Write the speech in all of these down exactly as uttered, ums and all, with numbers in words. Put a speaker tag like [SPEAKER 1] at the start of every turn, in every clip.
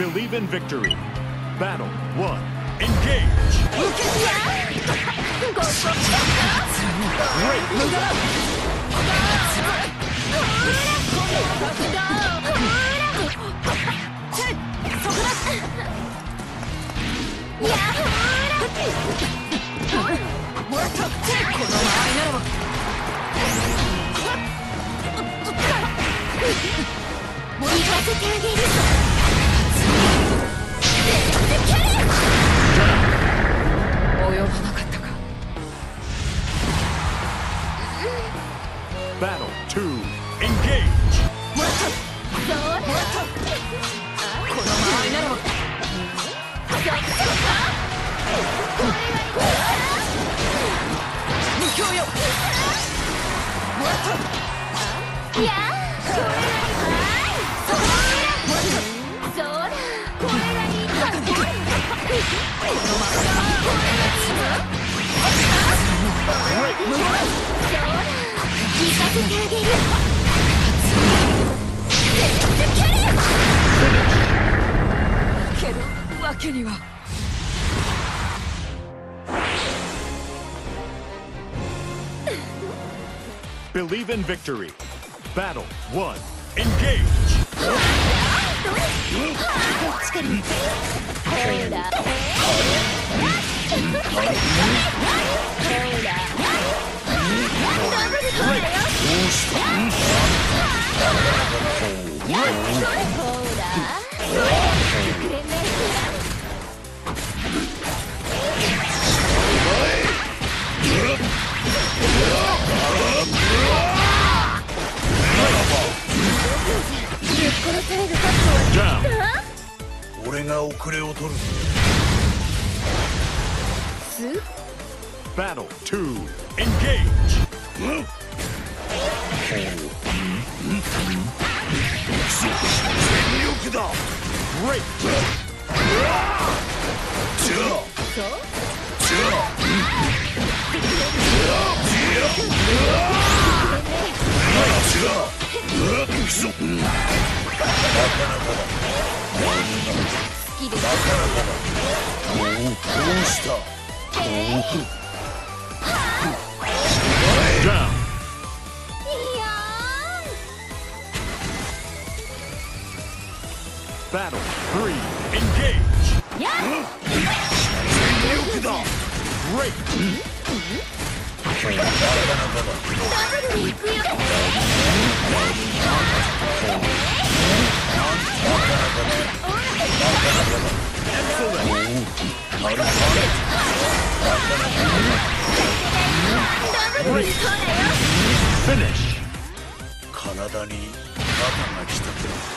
[SPEAKER 1] Believe in victory. Battle one. Engage. Battle two. Engage. Believe in victory. Battle one. Engage. Down.
[SPEAKER 2] 俺が遅れを取る。
[SPEAKER 1] Battle two. Engage. Great. Down. Battle three. Engage. Great. Finish.
[SPEAKER 2] 体に肩が来た。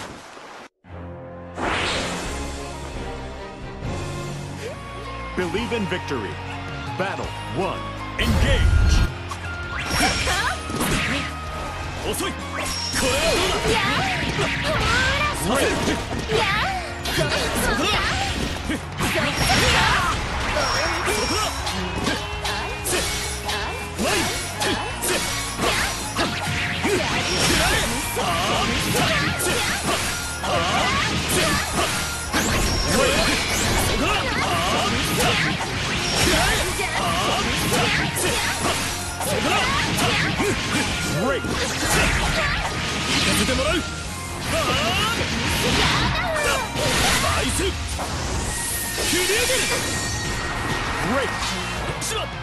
[SPEAKER 1] Believe in victory. Battle one. Engage.
[SPEAKER 2] 遅い。これ
[SPEAKER 1] Great.
[SPEAKER 2] 行かせてもらう。ナイス。切り上げる。
[SPEAKER 1] Great.
[SPEAKER 2] しまっ。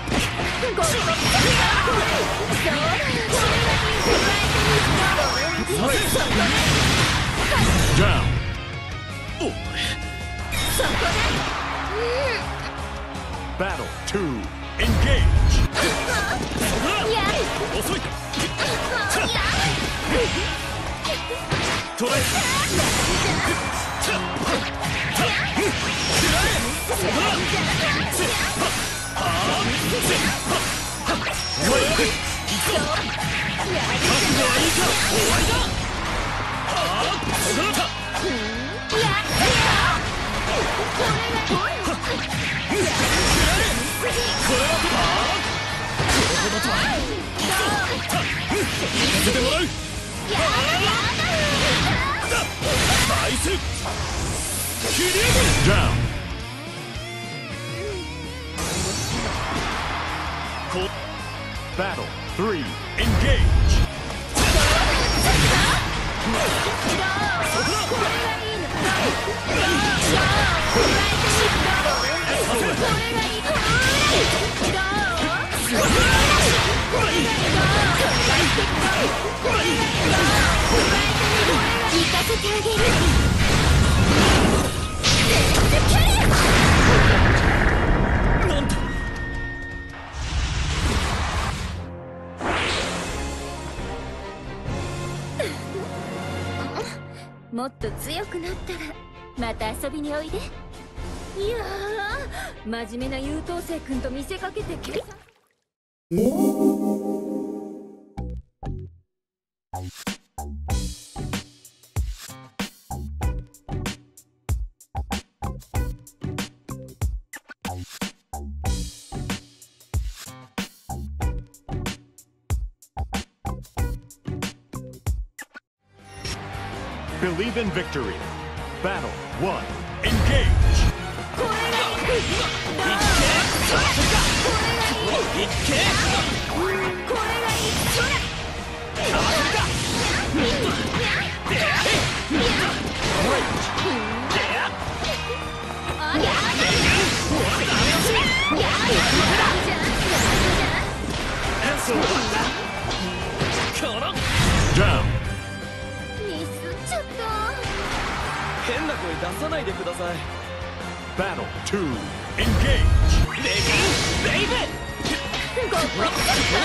[SPEAKER 1] Down. Battle two. Engage.
[SPEAKER 2] 遅い。トライ。せてもらう。ナイス。
[SPEAKER 1] Down. Battle three. Engage.
[SPEAKER 3] もっと強くなったらまた遊びにおいで。いやー、真面目な優等生くんと見せかけて計算。
[SPEAKER 1] Believe in victory. Battle one. Engage. Down.
[SPEAKER 2] 変な声出さないでください。
[SPEAKER 1] Battle two. Engage.
[SPEAKER 2] レディーベイベー。
[SPEAKER 3] ごっこい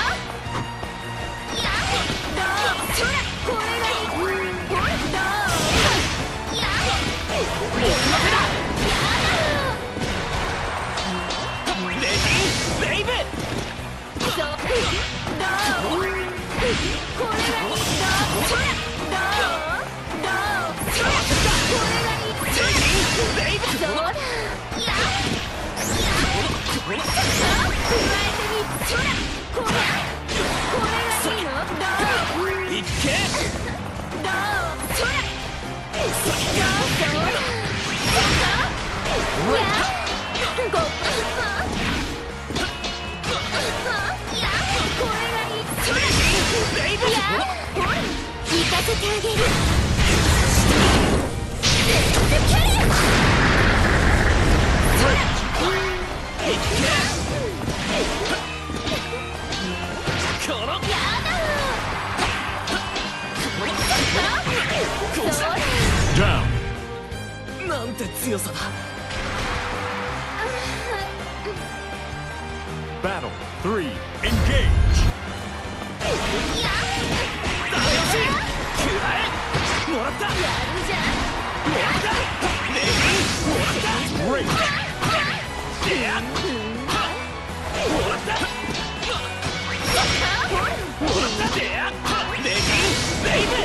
[SPEAKER 3] やどうそらこれがいい。ほらどうやレ
[SPEAKER 2] ディーベイベー。
[SPEAKER 3] そうどうこれがいい。どうそらどうどうそらこれがいい。そうだや加えてみそらこれこれがいいの。どう
[SPEAKER 2] いっけ
[SPEAKER 3] どうそらどうそうだやごっやこれがいい。そらやほら聞かせてあげる。
[SPEAKER 1] Down.
[SPEAKER 2] なんて強さだ。
[SPEAKER 1] Battle three. Engage.
[SPEAKER 2] もらった。
[SPEAKER 3] やるじゃん。
[SPEAKER 2] もらった。レディーもらった。
[SPEAKER 1] Great.
[SPEAKER 2] もらった。もらった。レディーベイベー。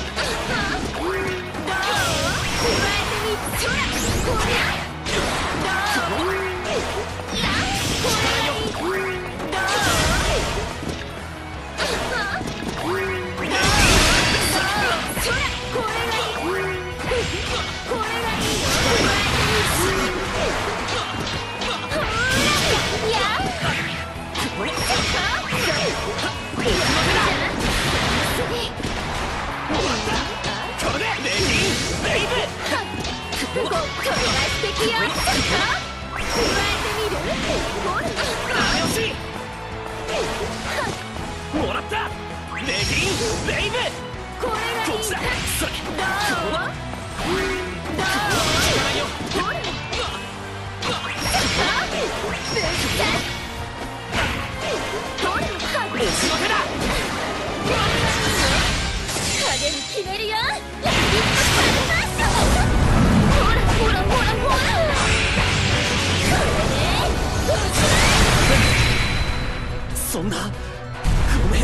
[SPEAKER 2] もらった。レディーベイベー。
[SPEAKER 3] これがいい。
[SPEAKER 2] こっちだ。それ。
[SPEAKER 3] どう
[SPEAKER 2] どう力よ。
[SPEAKER 3] ほら
[SPEAKER 2] 押し負けだ。
[SPEAKER 3] 影に決めるよ。ラビットされました。ほらほらほらほら。これね。
[SPEAKER 2] そんな。ごめん。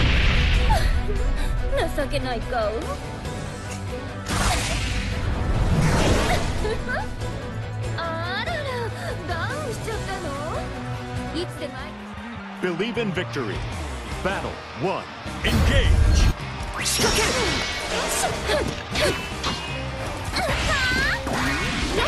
[SPEAKER 3] 情けない顔。あらら、ダウンしちゃったの？いつでも。
[SPEAKER 1] Believe in victory. Battle one. Engage.
[SPEAKER 2] 仕掛ける。
[SPEAKER 3] や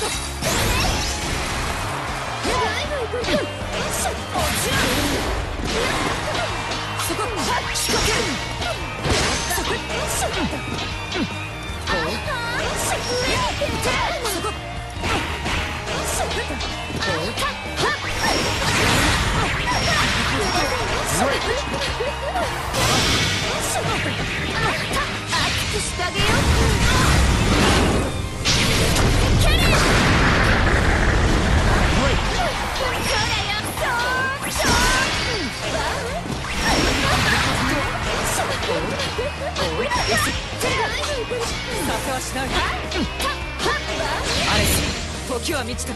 [SPEAKER 4] 時は満ちた。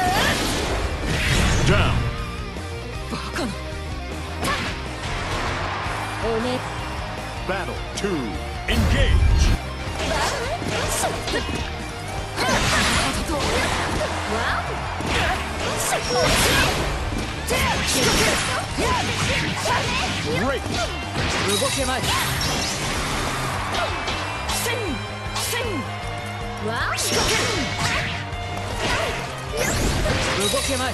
[SPEAKER 1] Down.
[SPEAKER 4] バカな。
[SPEAKER 3] おね
[SPEAKER 1] Battle two. Engage.
[SPEAKER 2] Great.
[SPEAKER 4] 動けまい。
[SPEAKER 3] わ
[SPEAKER 4] 仕掛ける。動けまい。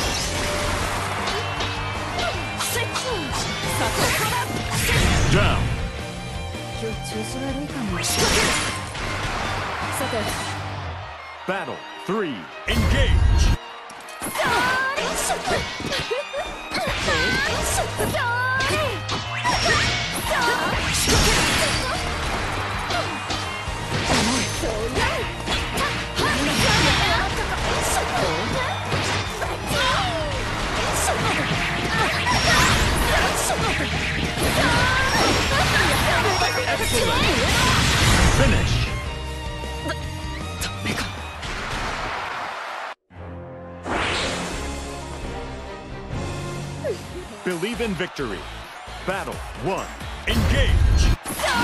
[SPEAKER 1] Down.
[SPEAKER 3] 今日調子悪いかも。
[SPEAKER 4] 仕掛ける。
[SPEAKER 3] さて
[SPEAKER 1] Battle three. Engage.
[SPEAKER 4] ダメか。
[SPEAKER 1] Believe in victory. Battle one. Engage.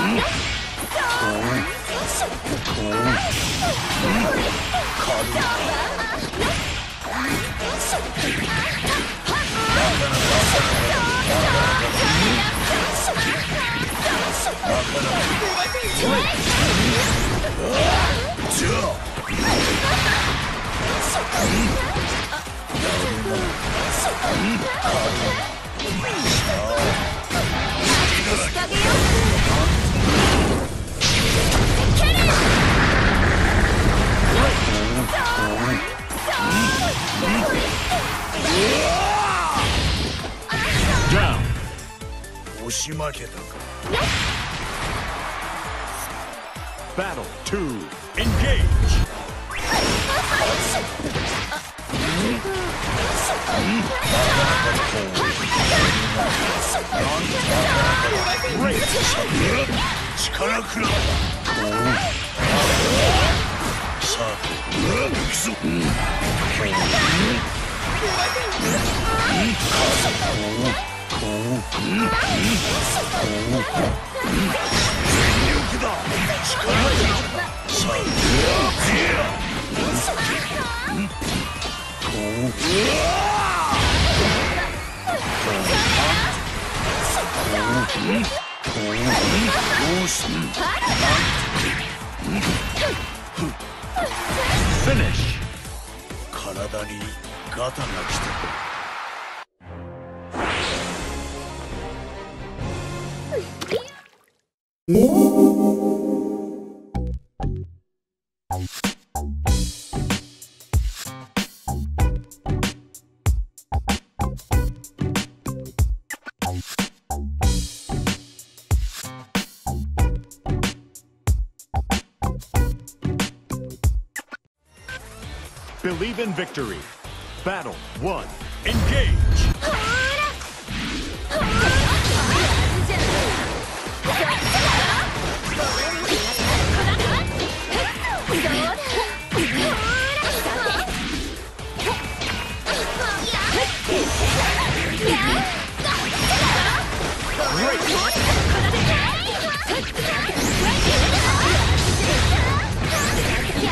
[SPEAKER 1] Down.
[SPEAKER 2] 押し負けたか。
[SPEAKER 1] Battle two. Engage. Great.
[SPEAKER 2] 力くらさあ行くぞ。全力だ。力さ
[SPEAKER 1] Finish.
[SPEAKER 2] 体にガタが来た。
[SPEAKER 1] Believe in victory. Battle one. Engage.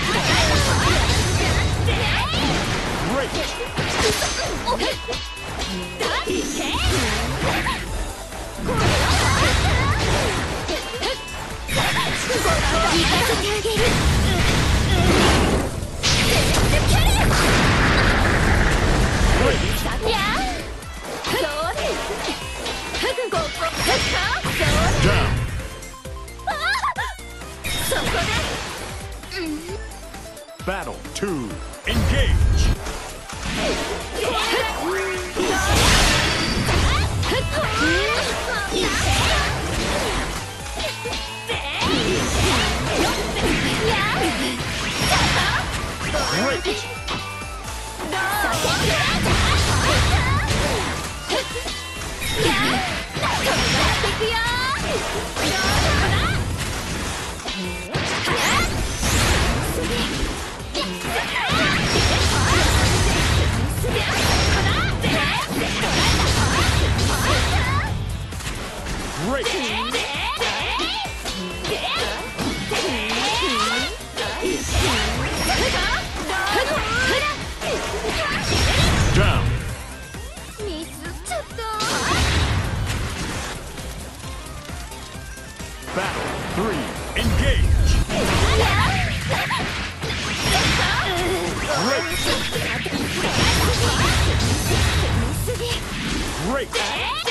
[SPEAKER 1] Great. engage. Great. Great. Down. Battle three, engage. Great. Great.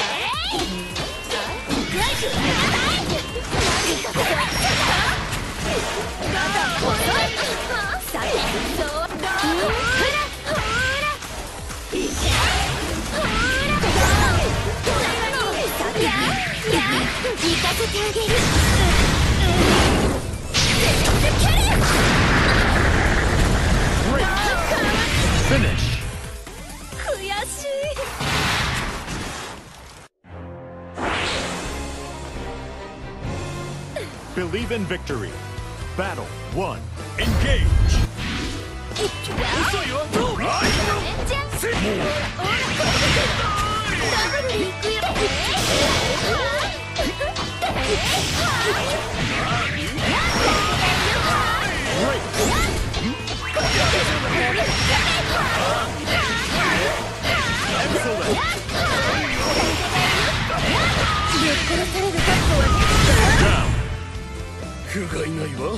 [SPEAKER 1] Finish. Believe in victory. Battle one, engage. Down.
[SPEAKER 2] 不甲斐ないわ。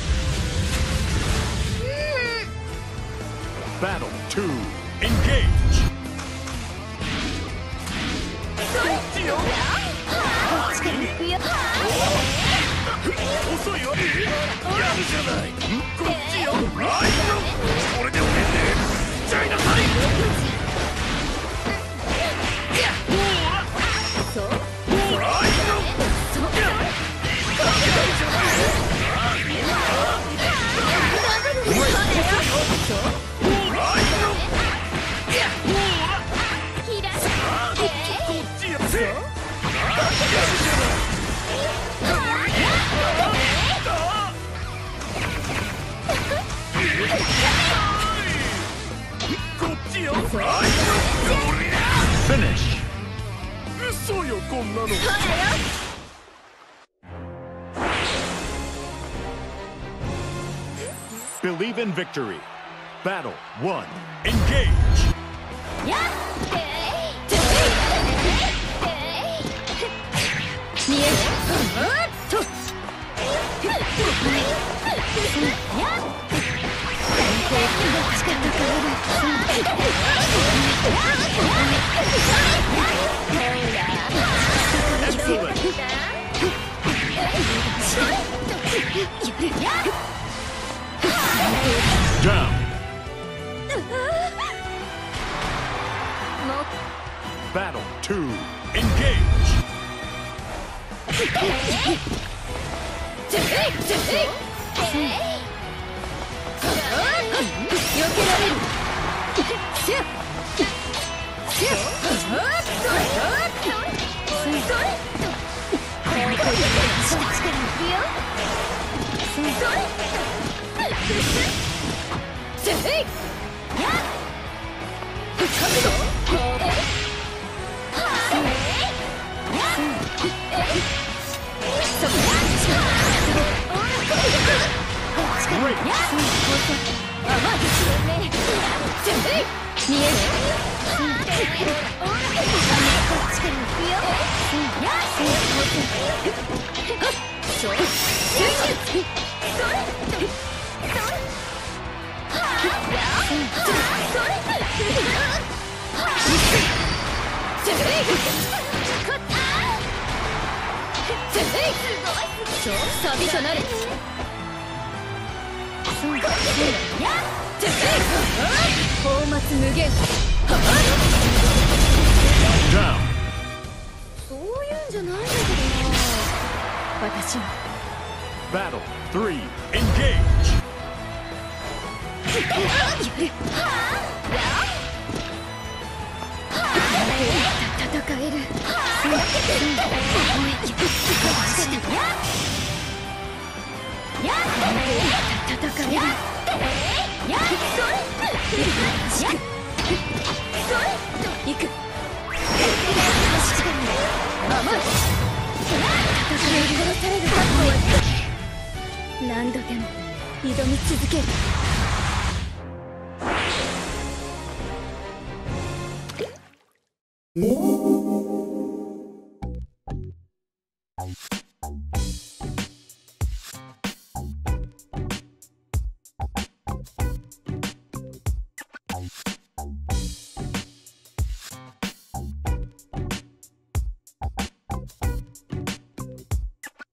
[SPEAKER 1] Battle two, engage.
[SPEAKER 2] 遅いよ。やるじゃない。こっちよ。これでおめえでちゃいなさい。
[SPEAKER 1] Finish.
[SPEAKER 2] 嘘よこんなの。
[SPEAKER 1] Believe in victory. Battle one, engage. Down. Battle two, engage.
[SPEAKER 3] そうそうやっ放末無限
[SPEAKER 1] Down.
[SPEAKER 3] そういうんじゃないんだけどな私は
[SPEAKER 1] Battle three. Engage.
[SPEAKER 3] 戦えるや戦えるやそれそれ行く甘い戦い殺される覚悟は何度でも挑み続ける
[SPEAKER 1] お